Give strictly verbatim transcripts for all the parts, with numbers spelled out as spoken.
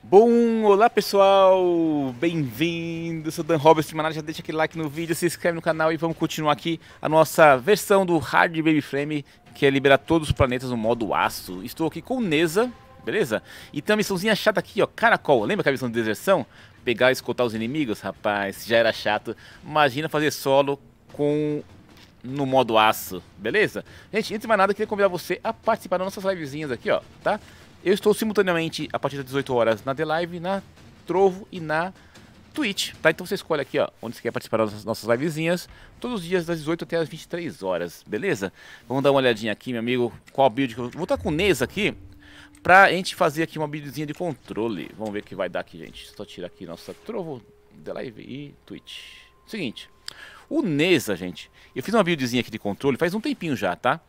Bom, olá pessoal, bem-vindos, sou Dan Roberts, já deixa aquele like no vídeo, se inscreve no canal e vamos continuar aqui a nossa versão do Hard Baby Frame, que é liberar todos os planetas no modo aço. Estou aqui com o Neza, beleza? E tem uma missãozinha chata aqui, ó, Caracol, lembra aquela missão de deserção? Pegar e escoltar os inimigos, rapaz, já era chato, imagina fazer solo com... no modo aço, beleza? Gente, antes de mais nada, eu queria convidar você a participar das nossas livezinhas aqui, ó, tá? Eu estou simultaneamente, a partir das dezoito horas, na The Live, na Trovo e na Twitch, tá? Então você escolhe aqui, ó, onde você quer participar das nossas livezinhas, todos os dias das dezoito até as vinte e três horas, beleza? Vamos dar uma olhadinha aqui, meu amigo, qual build que eu vou estar com o Neza aqui, pra gente fazer aqui uma buildzinha de controle. Vamos ver o que vai dar aqui, gente. Só tirar aqui nossa Trovo, The Live e Twitch. Seguinte, o Neza, gente, eu fiz uma buildzinha aqui de controle faz um tempinho já, tá?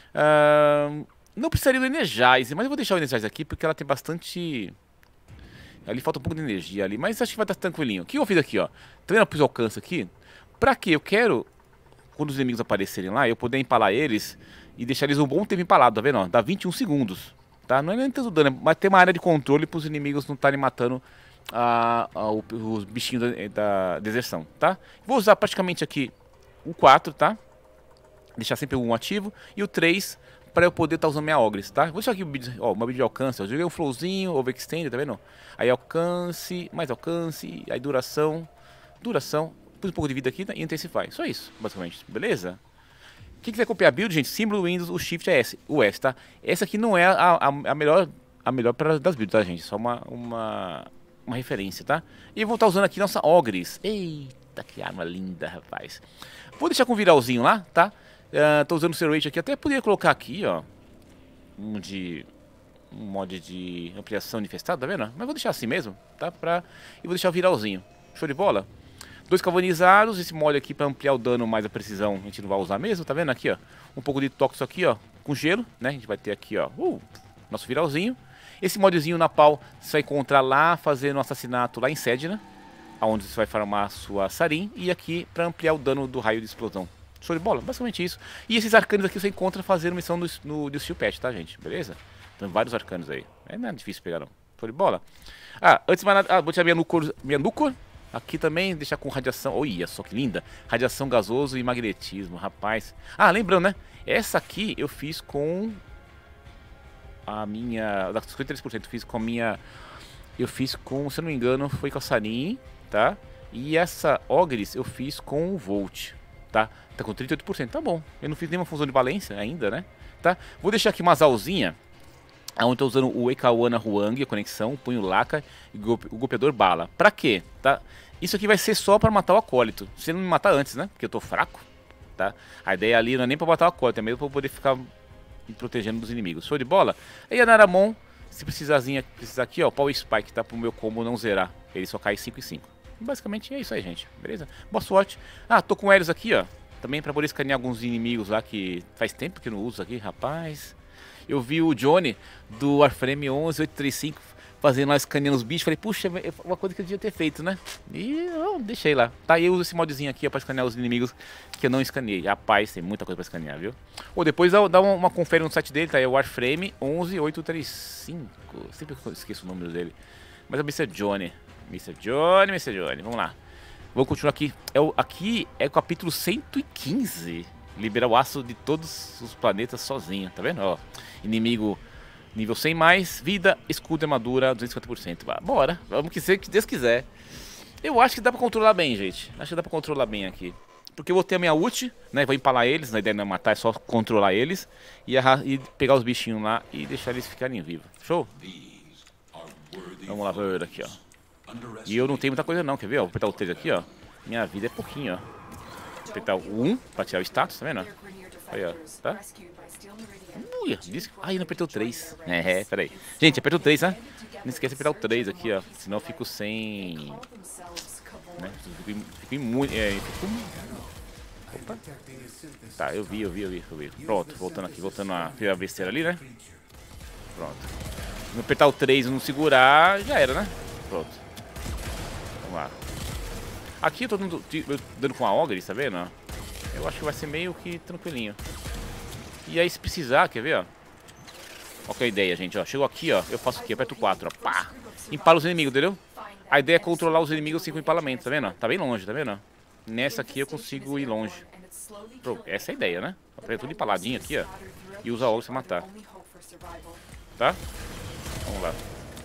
Ahn... Uh... Não precisaria do Energize, mas eu vou deixar o Energize aqui porque ela tem bastante... Ali falta um pouco de energia ali, mas acho que vai estar tranquilinho. O que eu fiz aqui, ó? Tá vendo? Eu pus o alcance aqui. Pra quê? Eu quero, quando os inimigos aparecerem lá, eu poder empalar eles e deixar eles um bom tempo empalado, tá vendo? Ó? Dá vinte e um segundos, tá? Não é nem tanto dano, mas tem uma área de controle para os inimigos não estarem matando a, a, os bichinhos da, da deserção, tá? Vou usar praticamente aqui o quatro, tá? Deixar sempre o um ativo e o três... para eu poder estar tá usando minha Ogres, tá? Vou deixar aqui ó, uma build de alcance. Eu joguei um flowzinho, overextend, tá vendo? Aí alcance, mais alcance, aí duração, duração, pus um pouco de vida aqui e intensify. Só isso, basicamente, beleza? Quem quiser copiar a build, gente, símbolo Windows, o Shift é S, o S, tá? Essa aqui não é a, a, a melhor, a melhor para das builds, tá, gente? Só uma, uma, uma referência, tá? E eu vou estar tá usando aqui nossa Ogres. Eita, que arma linda, rapaz. Vou deixar com o viralzinho lá, tá? Uh, tô usando o Serrate aqui, até poderia colocar aqui, ó, um de um mod de ampliação de infestado, tá vendo? Mas vou deixar assim mesmo, tá? Pra... E vou deixar o viralzinho. Show de bola? Dois cavanizados, esse mod aqui pra ampliar o dano mais a precisão, a gente não vai usar mesmo, tá vendo aqui, ó? Um pouco de tóxico aqui, ó, com gelo, né? A gente vai ter aqui, ó, uh, nosso viralzinho. Esse modzinho na pau você vai encontrar lá, fazendo um assassinato lá em Sedna, onde você vai farmar a sua Sarin, e aqui pra ampliar o dano do raio de explosão. Show de bola, basicamente isso. E esses arcanos aqui você encontra fazendo missão no, no, no Steel Patch, tá, gente? Beleza? Tem vários arcanos aí. É nada difícil pegar, não. Show de bola. Ah, antes de mais nada, ah, vou tirar minha Nucor, minha Nucor. Aqui também, deixar com radiação. Olha só que linda. Radiação gasoso e magnetismo, rapaz. Ah, lembrando, né? Essa aqui eu fiz com a minha... Da cinquenta e três por cento eu fiz com a minha... Eu fiz com, se eu não me engano, foi com a Sarin, tá? E essa Ogres eu fiz com o Volt. Tá? Tá com trinta e oito por cento, tá bom. Eu não fiz nenhuma fusão de valência ainda, né? Tá? Vou deixar aqui uma azalzinha, onde tô usando o Ekawana Huang, a conexão, o punho laca e o golpeador bala. Pra quê? Tá? Isso aqui vai ser só pra matar o acólito. Se não me matar antes, né? Porque eu tô fraco, tá? A ideia ali não é nem pra matar o acólito, é mesmo pra eu poder ficar me protegendo dos inimigos. Show de bola? E a Naramon, se precisarzinha, precisar aqui, ó, o Power Spike, tá? Pro meu combo não zerar. Ele só cai cinco e cinco. Basicamente é isso aí, gente, beleza? Boa sorte. Ah, tô com o Helios aqui, ó. Também pra poder escanear alguns inimigos lá que faz tempo que não uso aqui, rapaz. Eu vi o Johnny do Warframe onze oito três cinco fazendo lá, escaneando os bichos. Falei, puxa, é uma coisa que eu devia ter feito, né? E oh, deixei lá. Tá, eu uso esse modzinho aqui ó, pra escanear os inimigos que eu não escaneei. Rapaz, tem muita coisa pra escanear, viu? Ou depois dá, dá uma, uma confere no site dele, tá? É o Warframe onze oito três cinco. Sempre esqueço o número dele. Mas é o mister Johnny. mister Johnny, mister Johnny, vamos lá. Vamos continuar aqui. É o, aqui é o capítulo cento e quinze. Liberar o aço de todos os planetas sozinho, tá vendo? Ó, inimigo nível cem mais, vida, escudo, armadura, duzentos e cinquenta por cento. Bora, vamos que ser que Deus quiser. Eu acho que dá pra controlar bem, gente. Acho que dá pra controlar bem aqui. Porque eu vou ter a minha ult, né? Vou empalar eles, a ideia não é matar, é só controlar eles. E, e pegar os bichinhos lá e deixar eles ficarem vivos. Show? Vamos lá ver aqui, ó. E eu não tenho muita coisa não, quer ver? Ó, vou apertar o três aqui, ó. Minha vida é pouquinho, ó. Vou apertar o um pra tirar o status, tá vendo? Aí, ó, tá? Ui, disse... Ai, eu não apertei o três. É, peraí. Gente, aperta o três, né? Não esquece de apertar o três aqui, ó. Senão eu fico sem... Né? Fico, fico muito... É, fico... Opa. Tá, eu vi, eu vi, eu vi, eu vi. Pronto, voltando aqui, voltando a primeira besteira ali, né? Pronto. Se não apertar o três e não segurar, já era, né? Pronto. Vamos lá. Aqui eu tô dando, dando com a Ogre, tá vendo? Eu acho que vai ser meio que tranquilinho. E aí se precisar, quer ver, ó? Qual que é a ideia, gente, ó? Chegou aqui, ó, eu faço aqui, aperto quatro, ó, pá! empala os inimigos, entendeu? A ideia é controlar os inimigos assim com empalamento, tá vendo? Tá bem longe, tá vendo? Nessa aqui eu consigo ir longe. Pô, essa é a ideia, né? Aperta tudo empaladinho aqui, ó. E usa ogros pra matar. Tá? Vamos lá.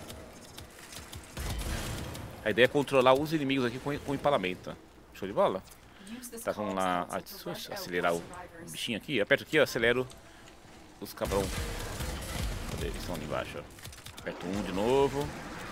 A ideia é controlar os inimigos aqui com, com empalamento. Show de bola? Tá, vamos lá. Ah, deixa eu acelerar o bichinho aqui. Aperto aqui, ó, acelero os cabrão. Cadê? Eles estão ali embaixo, ó. Aperto um de novo.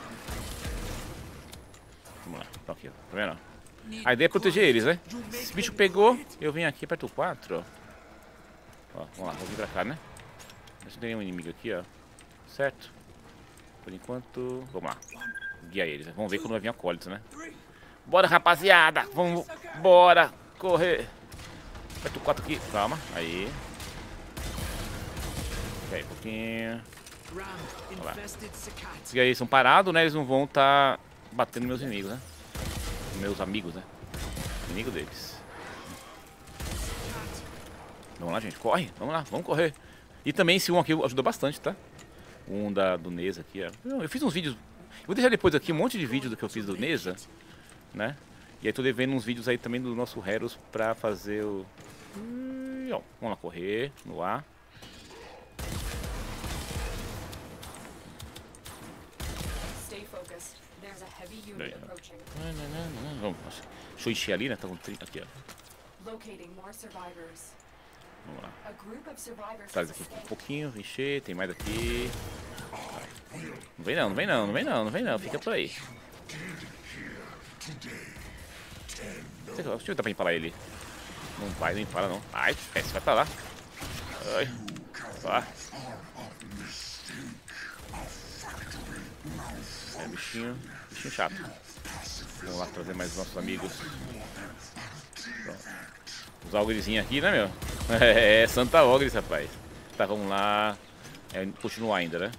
Vamos lá. Estão aqui, ó. Tá vendo? A ideia é proteger eles, né? Se esse bicho pegou, eu venho aqui, aperto o quatro, ó. Ó, vamos lá, vou vir pra cá, né? Mas não tem nenhum inimigo aqui, ó. Certo? Por enquanto... Vamos lá. Guia eles, né? Vamos ver quando vai vir acólito, né? Bora, rapaziada! Vamos... Bora! Correr! Aperta o quatro aqui. Calma. Aí. Espera aí um pouquinho. Vamos lá. Se aí são parados, né? Eles não vão estar tá batendo meus inimigos, né? Meus amigos, né? Inimigo deles. Vamos lá, gente. Corre. Vamos lá. Vamos correr. E também esse um aqui ajuda bastante, tá? Um da, do Neza aqui, ó. Eu fiz uns vídeos... Eu vou deixar depois aqui um monte de vídeo do que eu fiz do Neza, né? E aí tô devendo uns vídeos aí também do nosso Heros pra fazer o... Vamos lá, correr no ar. Bem, vamos, deixa eu encher ali, né? Tá com trinta aqui, ó. Vamos lá. Traz aqui um pouquinho, encher, tem mais aqui. Não vem não, não vem não, não vem não, não vem não, fica por aí. Deixa eu ver se dá pra empalar ele. Não vai, não empala não. Ai, esse vai pra lá. Ai. Vai. É, bichinho, bichinho chato. Vamos lá trazer mais nossos amigos. Pronto. Os ogrezinhos aqui, né, meu? É, Santa Ogres, rapaz. Tá, vamos lá. É, continuar ainda, né?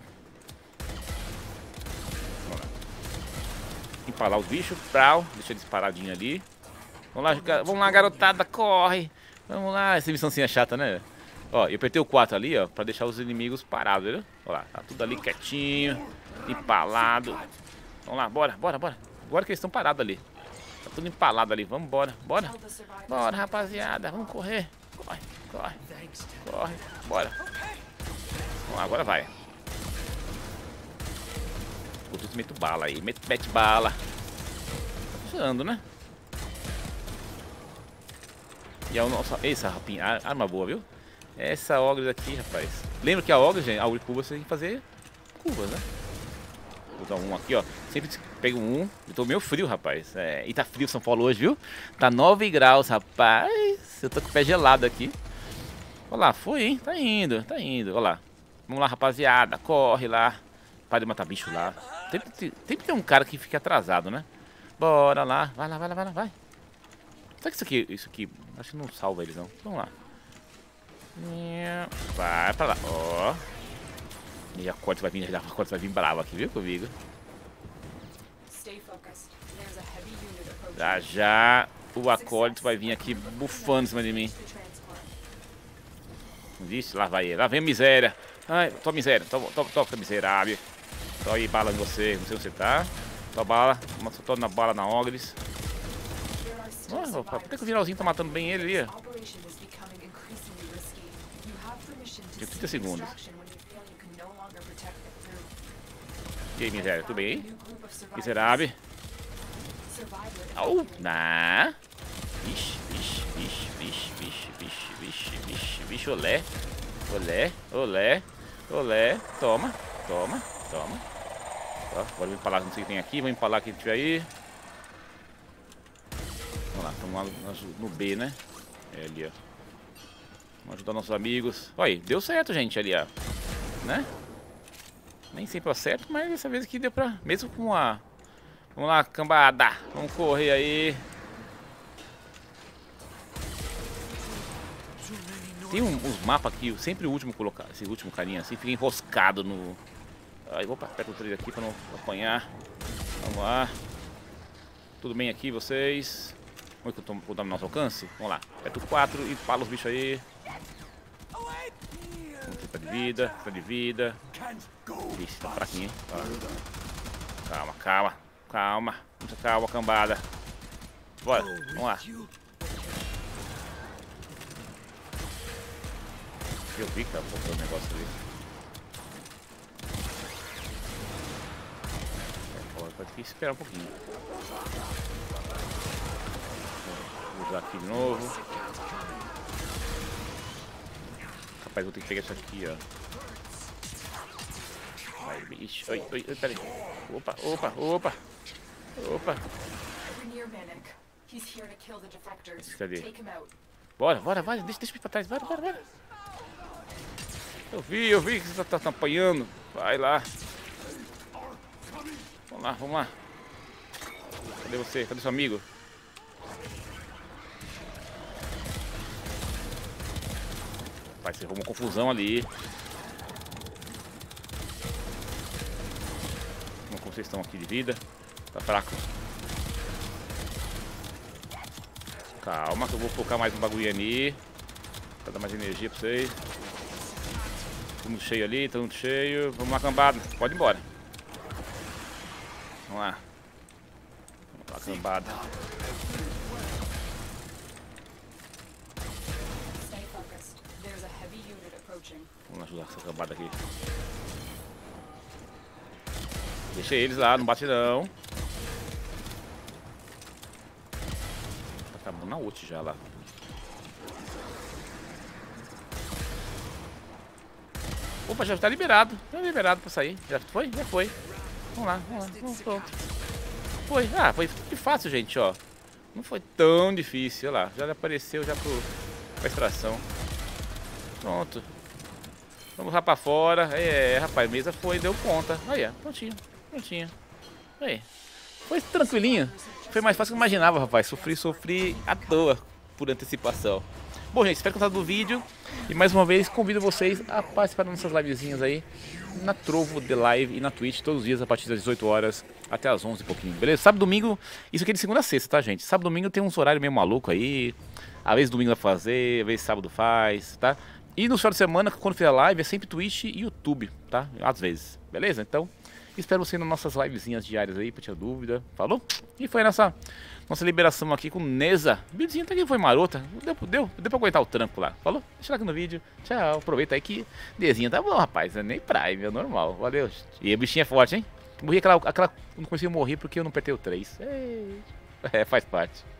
Vamos lá. Empalar os bichos. Prau. Deixa eles paradinhos ali. Vamos lá, vamos lá, garotada. Corre. Vamos lá. Essa missãozinha chata, né? Ó, eu apertei o quatro ali, ó, pra deixar os inimigos parados, viu? Olha lá, tá tudo ali quietinho. Empalado. Vamos lá, bora, bora, bora. Agora que eles estão parados ali. Tá tudo empalado ali. Vamos embora, bora. Bora, rapaziada. Vamos correr. Corre, corre. Corre, bora. Vamos lá, agora vai. O Tutu mete bala aí. Mete, mete bala. Tá funcionando, né? E a nossa... Essa rapinha, arma boa, viu? Essa Ogres aqui, rapaz. Lembra que a Ogres, gente, a Ogre curva você tem que fazer curvas, né? Vou usar um aqui, ó. Sempre pego um. Eu tô meio frio, rapaz. É... E tá frio São Paulo hoje, viu? Tá nove graus, rapaz. Eu tô com o pé gelado aqui. Olha lá, foi, hein? Tá indo, tá indo. Olha lá. Vamos lá, rapaziada. Corre lá. Para de matar bicho lá. Sempre, sempre tem um cara que fica atrasado, né? Bora lá. Vai lá, vai lá, vai lá, vai. Será que isso aqui, isso aqui... Acho que não salva eles, não. Vamos lá. Vai pra lá. Ó. E a corte vai vir, a corte vai vir brava aqui, viu, comigo? Já já o acólito vai vir aqui bufando em cima de mim. Vixe, lá vai ele. Lá vem a miséria. Ai, tô miséria. Tô, tô, tô, tô miserável. Tô aí bala em você. Não sei onde você tá. Tô bala. Tô na bala na Ogres. Oh, opa, até que o Viralzinho tá matando bem ele ali. De trinta segundos. E aí, miséria, tudo bem aí? Miserável. Au, na. Vixe, vixe, vixe, vixe, vixe, vixe, vixe, vixe, vixe, olé. Olé, olé, olé. Toma, toma, toma. Ó, agora eu vou empalar, não sei o que tem aqui. Vou empalar quem tiver aí. Vamos lá, estamos no B, né? É ali, ó. Vamos ajudar nossos amigos. Olha aí, deu certo, gente, ali, ó. Né? Nem sempre acerto, mas dessa vez aqui deu pra... Mesmo com a... Vamos lá, cambada. Vamos correr aí. Tem um, uns mapas aqui, sempre o último colocar, esse último carinha assim, fica enroscado no... Aí, opa, aperta o três aqui pra não apanhar. Vamos lá. Tudo bem aqui, vocês? Como é que eu tô, vou dar no nosso alcance? Vamos lá, aperta o quatro e pala os bichos aí. Vamos ter de vida, tá de vida. Ixi, tá fraquinho, hein? Calma, calma, calma. Muita calma, cambada. Bora, vamos lá. Eu vi que tava botando o negócio ali. Agora pode ter que esperar um pouquinho. Vou usar aqui de novo. Rapaz, vou ter que pegar isso aqui, ó. Vai, bicho. Oi, oi, oi, peraí. Opa, opa, opa. Opa. Cadê? Bora, bora, vai, deixa, deixa eu ir pra trás. Bora, bora, bora. Eu vi, eu vi que você tá, tá apanhando. Vai lá. Vamos lá, vamos lá. Cadê você? Cadê seu amigo? Vai ser uma confusão ali. Como vocês estão aqui de vida? Tá fraco. Calma que eu vou colocar mais um bagulho ali. Pra dar mais energia pra vocês. Tudo cheio ali, tudo cheio. Vamos lá, cambada. Pode ir embora. Vamos lá. Vamos lá, cambada. Vamos ajudar essa cambada aqui. Deixa eles lá, não bate não. Tá acabando na ult já lá. Opa, já tá liberado. Já liberado pra sair. Já foi? Já foi. Vamos lá, vamos lá. Vamos, pronto. Foi. Ah, foi fácil, gente, ó. Não foi tão difícil. Olha lá, já apareceu já pro, pra extração. Pronto. Vamos lá pra fora. É, rapaz, mesa foi, deu conta. Aí, ó, prontinho. Prontinho. Aí. Foi tranquilinho. Foi mais fácil que eu imaginava, rapaz. Sofri, sofri à toa por antecipação. Bom, gente, espero que tenham gostado do vídeo. E mais uma vez, convido vocês a participar das nossas livezinhas aí na Trovo The Live e na Twitch, todos os dias a partir das dezoito horas até as onze e pouquinho, beleza? Sábado e domingo, isso aqui é de segunda a sexta, tá, gente? Sábado e domingo tem uns horários meio maluco aí. Às vezes domingo vai fazer, às vezes sábado faz, tá? E no final de semana, quando fizer live, é sempre Twitch e YouTube, tá? Às vezes, beleza? Então, espero você nas nossas livezinhas diárias aí, pra tirar dúvida. Falou? E foi nessa nossa liberação aqui com Neza. O videozinho até que foi marota. Deu, deu, deu pra aguentar o tranco lá. Falou? Deixa lá aqui no vídeo. Tchau. Aproveita aí que Nezinha tá bom, rapaz. É nem Prime, é normal. Valeu. E a bichinha é forte, hein? Morri aquela, aquela. Não consegui morrer porque eu não apertei o três. É, faz parte.